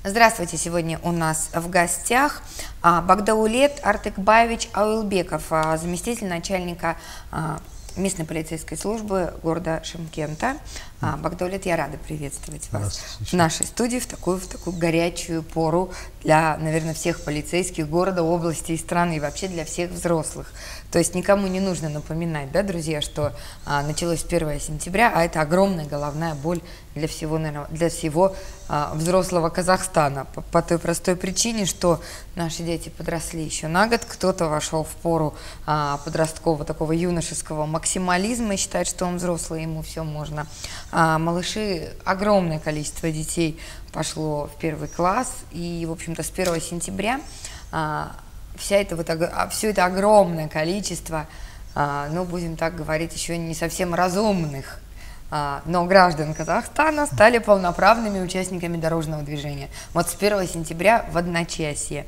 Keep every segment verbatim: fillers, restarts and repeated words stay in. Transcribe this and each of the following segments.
Здравствуйте, сегодня у нас в гостях Багдаулет Артыкбаевич Ауэлбеков, заместитель начальника местной полицейской службы города Шымкента. Багдаулет, я рада приветствовать вас в нашей студии в такую, в такую горячую пору для, наверное, всех полицейских города, области и страны, и вообще для всех взрослых. То есть никому не нужно напоминать, да, друзья, что а, началось первое сентября, а это огромная головная боль для всего, наверное, для всего а, взрослого Казахстана. По, по той простой причине, что наши дети подросли еще на год, кто-то вошел в пору а, подросткового, такого юношеского максимализма и считает, что он взрослый, ему все можно. А малыши, огромное количество детей пошло в первый класс, и, в общем-то, с первого сентября а, вся это вот, все это огромное количество, а, ну, будем так говорить, еще не совсем разумных, а, но граждан Казахстана стали полноправными участниками дорожного движения. Вот с первого сентября в одночасье.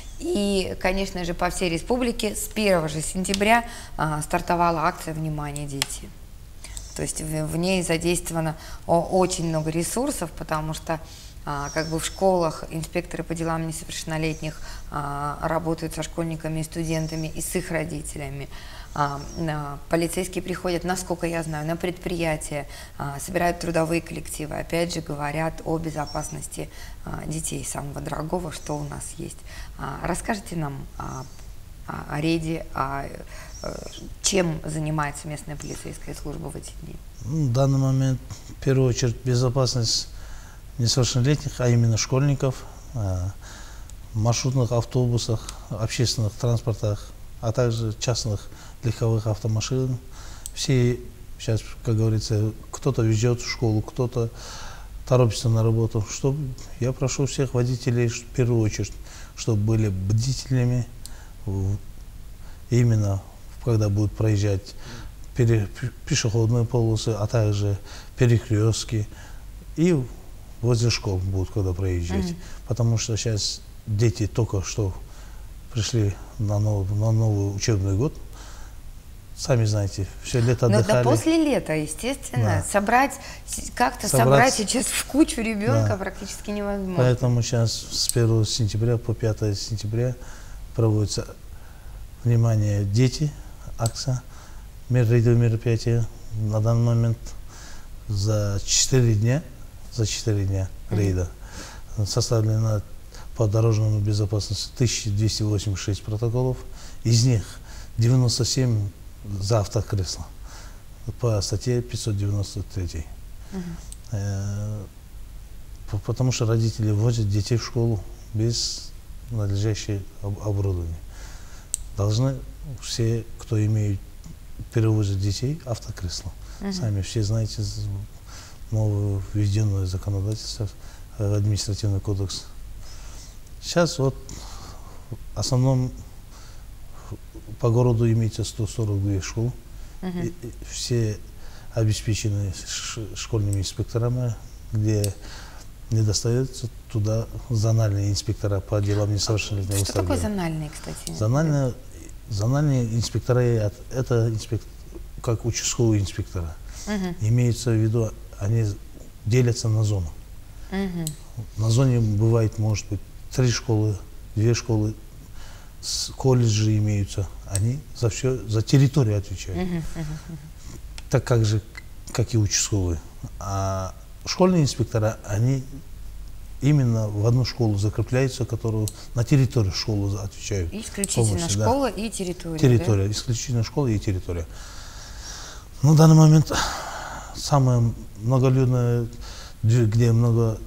И, конечно же, по всей республике с первого же сентября а, стартовала акция «Внимание, дети». То есть в, в ней задействовано о, очень много ресурсов, потому что а, как бы в школах инспекторы по делам несовершеннолетних а, работают со школьниками и студентами и с их родителями. А, а, полицейские приходят, насколько я знаю, на предприятия, а, собирают трудовые коллективы, опять же говорят о безопасности а, детей, самого дорогого, что у нас есть. А, расскажите нам а, о рейде, о, чем занимается местная полицейская служба в эти дни? В данный момент, в первую очередь, безопасность несовершеннолетних, а именно школьников, в маршрутных автобусах, общественных транспортах, а также частных легковых автомашин. Все сейчас, как говорится, кто-то везет в школу, кто-то торопится на работу. Чтобы, я прошу всех водителей, в первую очередь, чтобы были бдительными, именно когда будут проезжать пере, пешеходные полосы, а также перекрестки, и возле школ будут когда проезжать. Mm-hmm. Потому что сейчас дети только что пришли на новый, на новый учебный год. Сами знаете, все лето отдыхали. Но да после лета, естественно, да. собрать, как-то собрать, собрать сейчас в кучу ребенка да. практически невозможно. Поэтому сейчас с первого сентября по пятое сентября проводится «Внимание, дети», акция, рейдовое мероприятие. На данный момент за четыре дня, за четыре дня рейда mm-hmm. составлено по дорожному безопасности тысяча двести восемьдесят шесть протоколов, из них девяносто семь за автокресло по статье пятьсот девяносто три. Mm-hmm. э, потому что родители возят детей в школу без надлежащего оборудования. Должны все, кто имеет, перевозят детей, автокресло. Uh-huh. Сами все знаете новое введенное законодательство, административный кодекс. Сейчас вот в основном по городу имеется сто сорок две школы. Uh-huh. И, и все обеспечены школьными инспекторами, где не достается туда зональные инспектора по делам несовершеннолетних. Что такое зональные, кстати? Зональные, зональные инспектора, это инспектор, как участковые инспектора. Uh-huh. Имеется в виду, они делятся на зону. Uh-huh. На зоне бывает, может быть, три школы, две школы, колледжи имеются. Они за все, за территорию отвечают. Uh-huh. Uh-huh. Так как же, как и участковые. А школьные инспектора, они именно в одну школу закрепляются, которую на территорию школы отвечают. Исключительно полностью, школа да. и территория. Территория, да? исключительно школа и территория. На данный момент самое многолюдное, где много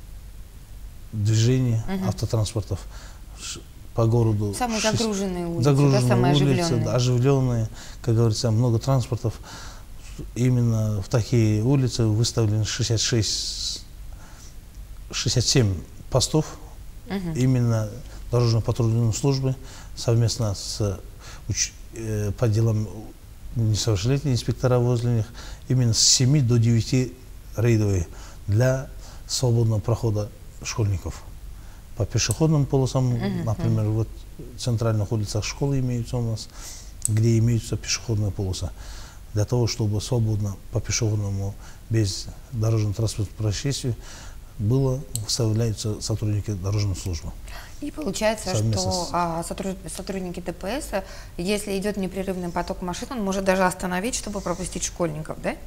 движений, uh-huh. автотранспортов по городу. Самые загруженные улицы, загруженные да, самые улицы, оживленные. оживленные, как говорится, много транспортов. Именно в такие улицы выставлены шестьдесят шесть, шестьдесят семь постов, uh-huh. именно дорожно-патрульной службы совместно с уч, э, по делам несовершеннолетних инспектора возле них, именно с семи до девяти рейдовые для свободного прохода школьников. По пешеходным полосам, uh-huh. например, вот в центральных улицах школы имеются у нас, где имеются пешеходные полосы. Для того, чтобы свободно по пешеходному, без дорожно-транспортного происшествия было, выставляются сотрудники дорожной службы. И получается, Совместно что с- а, сотруд- сотрудники ДПС, если идет непрерывный поток машин, он может даже остановить, чтобы пропустить школьников, да?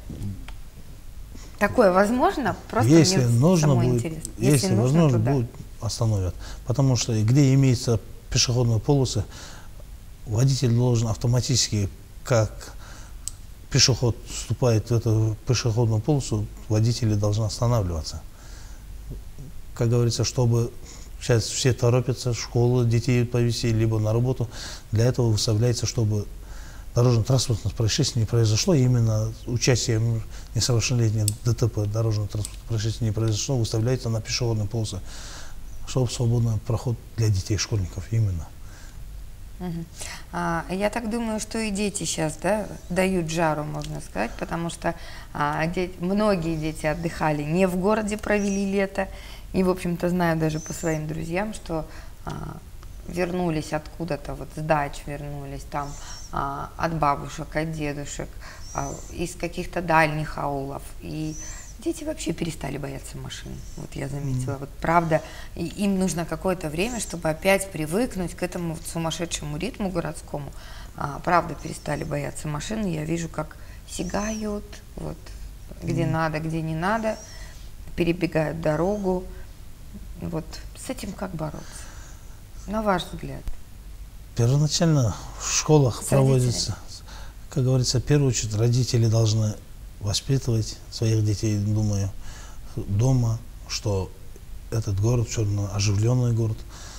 Такое возможно? Просто Если мне нужно самой будет, интересно. если, нужно, возможно то да. будет, остановят. Потому что где имеются пешеходные полосы, водитель должен автоматически, как пешеход вступает в эту пешеходную полосу, водители должны останавливаться. Как говорится, чтобы сейчас все торопятся в школу, детей повезти, либо на работу, для этого выставляется, чтобы дорожно-транспортное происшествие не произошло, именно участием несовершеннолетних ДТП, дорожно-транспортное происшествие не произошло, выставляется на пешеходные полосы, чтобы свободный проход для детей, школьников именно. Мгм. А, я так думаю, что и дети сейчас, да, дают жару, можно сказать, потому что а, де- многие дети отдыхали не в городе, провели лето, и, в общем-то, знаю даже по своим друзьям, что а, вернулись откуда-то, вот с дач вернулись, там, а, от бабушек, от дедушек, а, из каких-то дальних аулов, и дети вообще перестали бояться машин, вот я заметила, вот правда, и им нужно какое-то время, чтобы опять привыкнуть к этому вот сумасшедшему ритму городскому, а, правда перестали бояться машин, я вижу, как сигают, вот, где Mm. надо, где не надо, перебегают дорогу, вот, с этим как бороться, на ваш взгляд? Первоначально в школах С проводится, как говорится, в первую очередь родители должны воспитывать своих детей, думаю, дома, что этот город, черно оживленный город,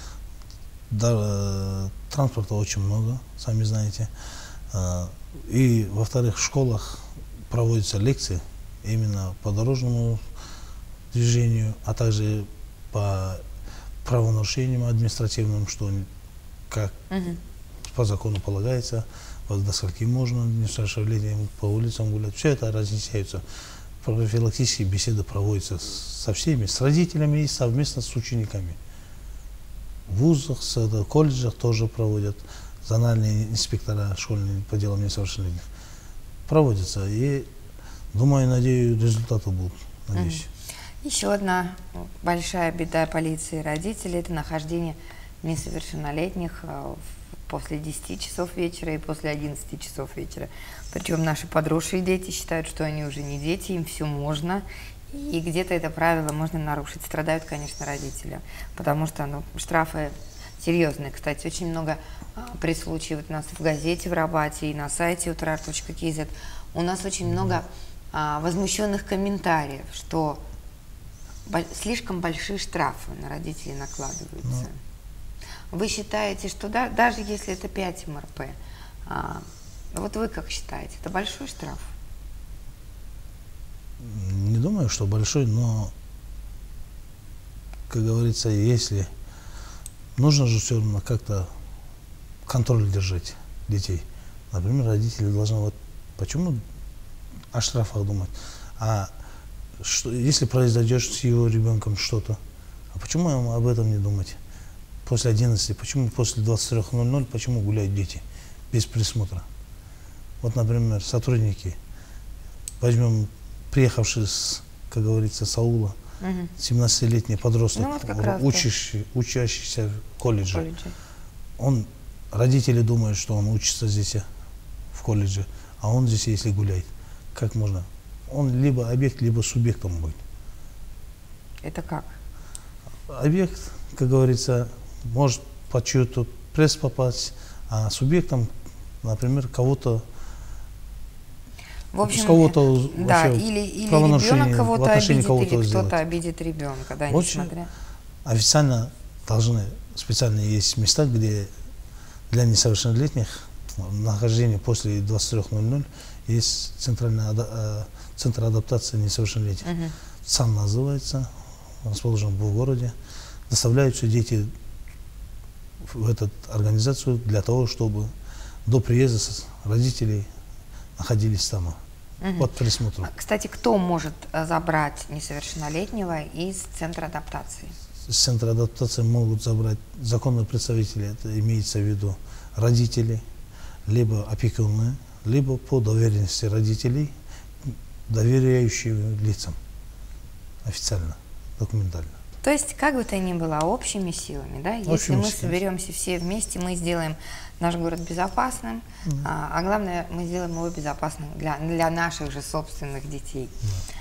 да, э, транспорта очень много, сами знаете. Э, И, во-вторых, в школах проводятся лекции именно по дорожному движению, а также по правонарушениям административным, что как Мгм. по закону полагается, вот до скольки можно несовершеннолетним по улицам гулять. Все это разъясняется. Профилактические беседы проводятся с- со всеми, с родителями и совместно с учениками. В вузах, с, это, колледжах тоже проводят. Зональные инспектора школьные по делам несовершеннолетних проводятся. И думаю, надеюсь, результаты будут. Надеюсь. Еще одна большая беда полиции и родителей – это нахождение несовершеннолетних а, в- после десяти часов вечера и после одиннадцати часов вечера. Причем наши подросшие дети считают, что они уже не дети, им все можно, и где-то это правило можно нарушить. Страдают, конечно, родители, потому что ну, штрафы серьезные. Кстати, очень много а, при случае вот у нас в газете в Рабате и на сайте утра точка кей зет у нас очень много а, возмущенных комментариев, что Боль- слишком большие штрафы на родителей накладываются. Вы считаете, что да, даже если это пять эм эр пэ, а, вот вы как считаете, это большой штраф? Не думаю, что большой, но, как говорится, если нужно же все равно как-то контроль держать детей. Например, родители должны вот почему о штрафах думать, а что, если произойдет с его ребенком что-то, а почему ему об этом не думать? После одиннадцати, почему после двадцати трёх ноль ноль, почему гуляют дети без присмотра? Вот, например, сотрудники, возьмем приехавший, с, как говорится, с аула, Мгм. семнадцатилетний подросток, Ну, вот как раз, да. учащий, учащийся в колледже. Колледжи. Он, родители думают, что он учится здесь, в колледже, а он здесь, если гуляет. Как можно? Он либо объект, либо субъектом будет. Это как? Объект, как говорится, может под чью-то пресс попасть, а субъектом, например, кого-то, В общем, с кого-то э, да, вообще или, или правонарушение ребенок в кого-то отношении обидит, кого-то или сделать. кто-то обидит ребенка, да, Очень несмотря. официально должны, специально есть места, где для несовершеннолетних нахождение после двадцати трёх ноль ноль есть центральный ада- э, центр адаптации несовершеннолетних. Мгм. Сам называется, расположен в городе. Доставляются дети в эту организацию для того, чтобы до приезда с- родителей находились там Мгм. под присмотром. Кстати, кто может э, забрать несовершеннолетнего из центра адаптации? С центра адаптации могут забрать законные представители, это имеется в виду родители, либо опекуны, либо по доверенности родителей, доверяющие лицам официально. документально. То есть, как бы то ни было, общими силами, да, если Общими мы силами. соберемся все вместе, мы сделаем наш город безопасным, Мгм. а, а главное, мы сделаем его безопасным для, для наших же собственных детей. Да.